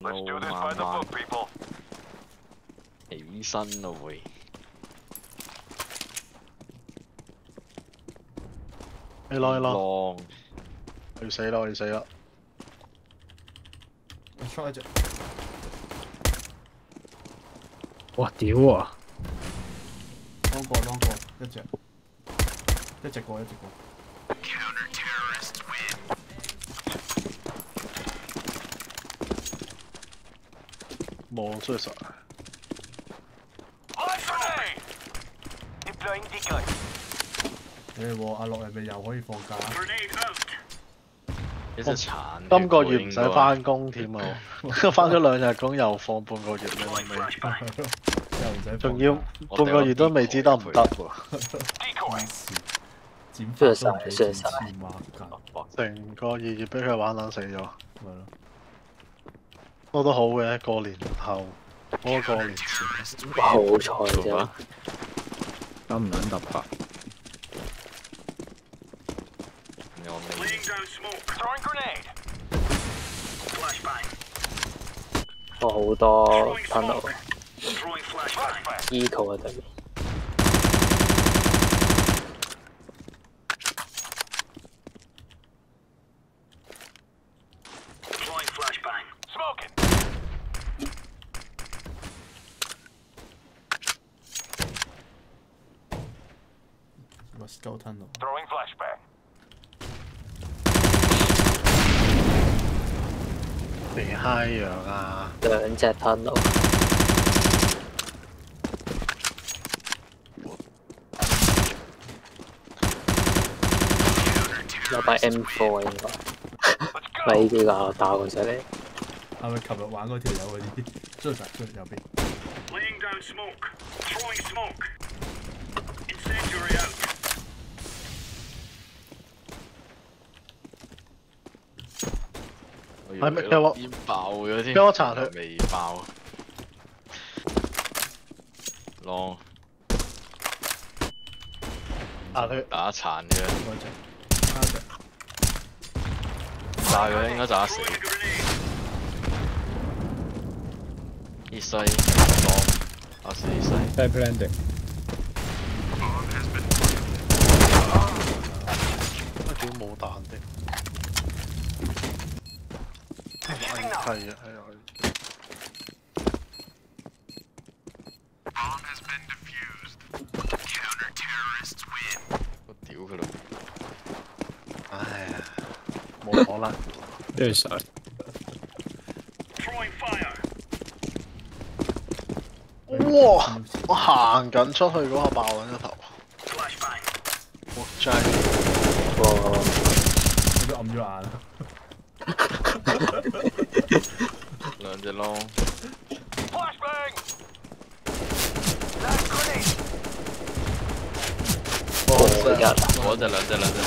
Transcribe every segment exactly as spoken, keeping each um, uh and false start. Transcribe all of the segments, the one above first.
有慢慢起身咯會。 你攞你攞， 浪我要死啦！我要死啦！ 我出一隻， 哇屌啊！ 當過當過一隻，一隻過一隻過。 冇出實。 誒喎，阿樂係咪又可以放假？ 其實殘。 今個月唔使翻工添啊！翻咗兩日工又放半個月，你諗未？ 又唔使。 仲要半個月都未知得唔得喎。 剪髮都唔俾剪千孖筋， 成個二月俾佢玩撚死咗。 咪咯。 不過都好嘅，過年後，嗰個過年前。 好彩啫，咁唔撚突發。我好多 tunnel eco 喺對面。 Let's go tunnel。 嚟嗨樣啊！ 兩隻 tunnel， 有把 M 四應該，咪呢幾個打過上嚟。 係咪琴日玩嗰條友嗰啲？追實追右邊。 係咪有煙爆咗先？ 俾我殘佢。 未爆。浪。 殘佢。 打殘嘅。 嗰隻，啱隻。 炸佢應該炸得死。熱西浪，打死熱西。 Bad landing。 乜屌冇彈的？係啊係啊。 我屌佢啦！ 唉呀，冇可能。 跟住上。 哇！我行緊出去嗰下爆緊個頭。哇！真係。 哇！ 我都暗咗眼。 兩隻窿。 哦，而家嗰隻兩隻兩隻。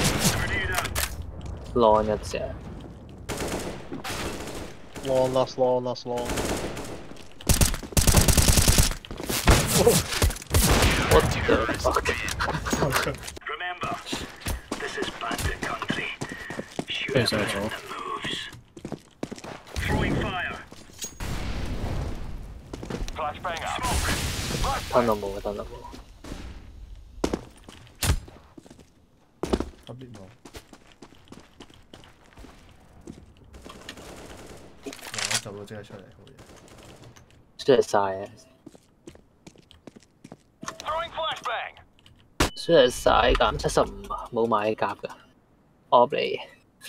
浪一隻。 Long last long last long。 What the fuck？ 跟住上咗。吞到冇啊！吞到冇。 特別冇。嗱，走咗即刻出嚟，好嘢。 出嚟晒啊！出嚟晒減七十五啊！冇買甲㗎 ，op 嚟。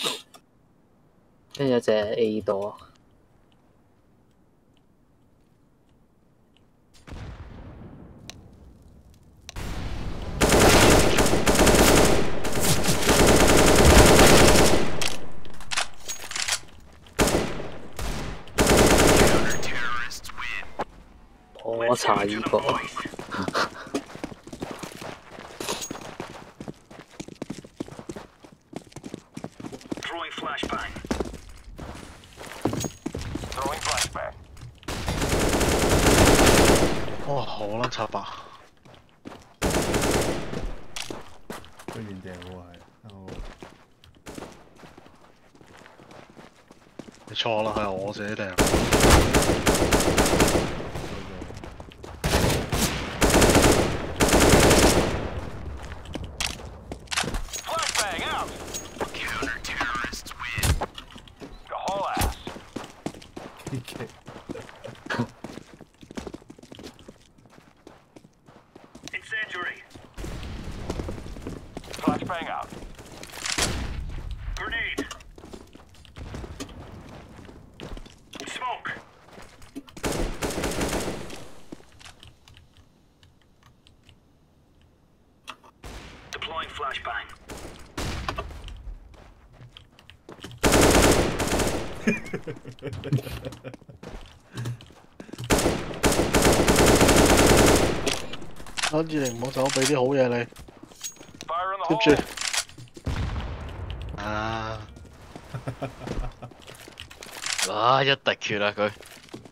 跟住有隻 A 多。我查呢個。 哇！好撚插白。 居然掟喎係， 你錯啦，係我自己掟。 Incendiary. Flashbang out. Grenade. Smoke. Deploying flashbang. 跟住你唔好走，俾啲好嘢你。接住。啊！ 啊！一滴血啦佢。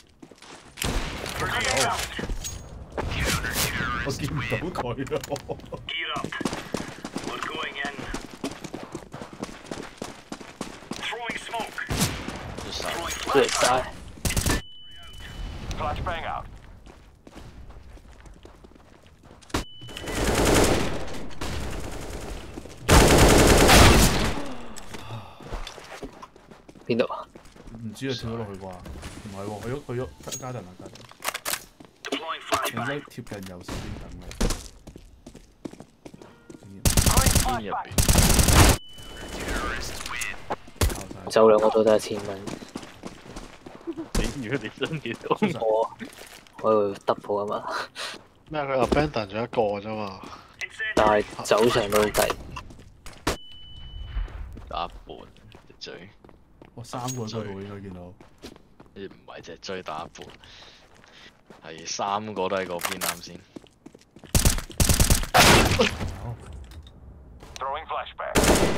我見唔到佢咯。 Gear up. We're going in. Throwing smoke. Throwing flashbang. Flashbang out. 邊度啊？ 唔知啊，跳咗落去啩？唔係喎，去咗去咗加特啊加特。應該貼近右手邊等嘅。 邊入邊？ 走兩個都得一千蚊。 如果你真嘅都我我要 double 啊嘛。 咩？佢 abandon 咗一個啫嘛。 但係走上都計。 打一半隻嘴。 哇！三個喺嗰度應該見到。 唔係隻追打一半，係三個都喺嗰邊啱先。 Throwing flashbang.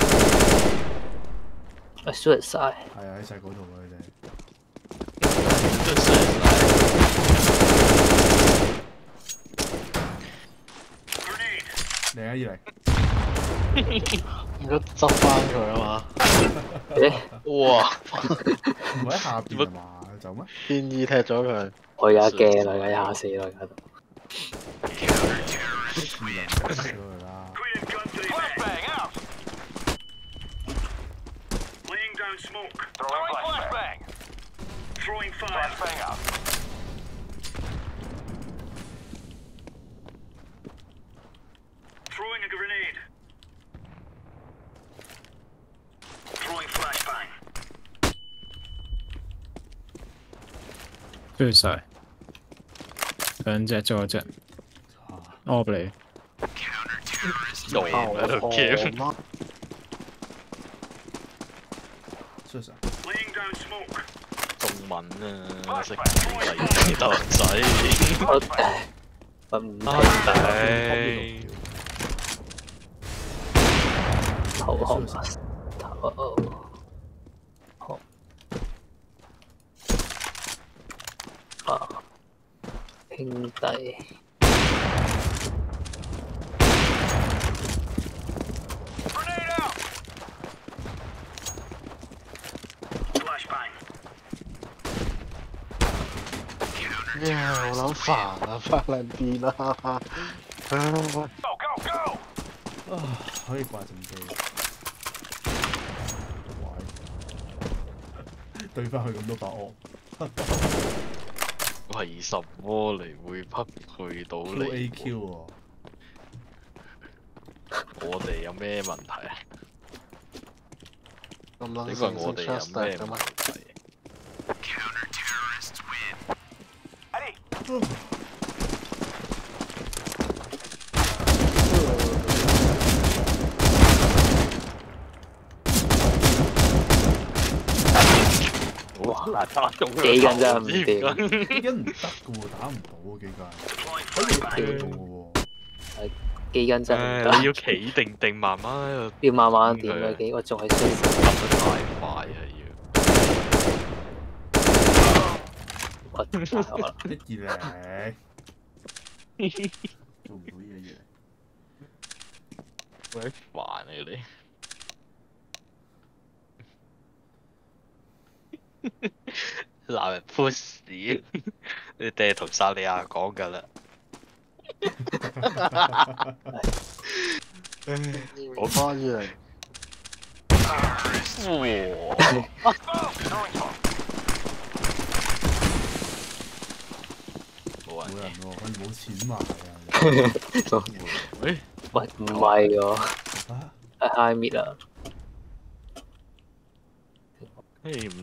啊 ，shoot 晒。 係啊，喺晒嗰度啊，佢哋。嚟啊，二嚟。 應該執翻佢啊嘛。 哇！ 唔係喺下邊啊嘛？走咩？ 天意踢咗佢。 我而家驚啦，而家廿四啦，而家都。 Flashbang out. Laying down smoke. Throwing flashbang. Throwing fire. Flashbang out. Throwing a grenade. Throwing flashbang. 追晒，兩隻再一隻，屙你。 用喺度 game。 追晒。 Laying down smoke. 中文啊，識睇得仔。 我我唔唉， 頭殼頭好啊，兄弟。 Grenade out. Flashbang. 呀，好撚煩啊，翻兩邊啦。 Go go go. 啊，可以掛陣機。怪。對翻佢咁多把惡。 為什麼你會匹配到 Q 你 A Q 喎。 我哋有咩問題啊？ 咁撚呢個係我哋有咩問題？哇！嗱，打中幾斤真係唔掂， 幾斤唔得嘅喎，打唔到啊幾斤，可以打到嘅喎。 幾斤真係唔得。 你要企定定，慢慢喺度。 要慢慢點嘅，幾個仲係衰死。 揼得太快啊！要。 我大鑊啦！ 一二零，做唔到嘢嘢。 鬼煩啊你！ 鬧人 push 你哋同薩利亞講㗎啦。 我花二零。 冇人冇人喎，佢冇錢買啊！ 喂， 喂，唔係喎， 啊， 係 high mid 啊！ 誒唔嚟。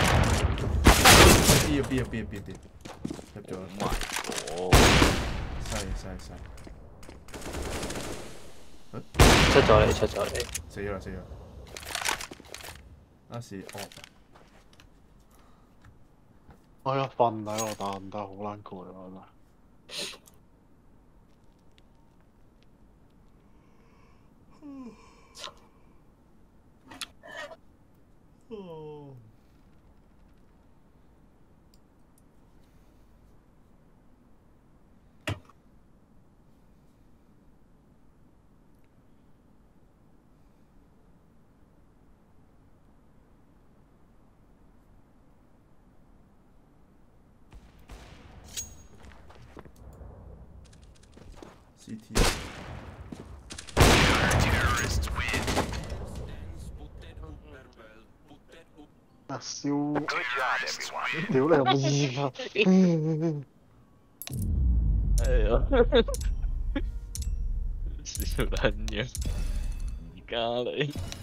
B 啊 B 啊 B 啊 B 啊 B 入咗啦！ 哦， 細細細， 出咗嚟，出咗嚟， 死咗啦死咗啦！嗰時 off 我一瞓喺度打唔得，好撚攰啊！我覺得。 哦。C T。 啊燒！屌你有冇意啊？ 哎呀，笑撚樣，而家你。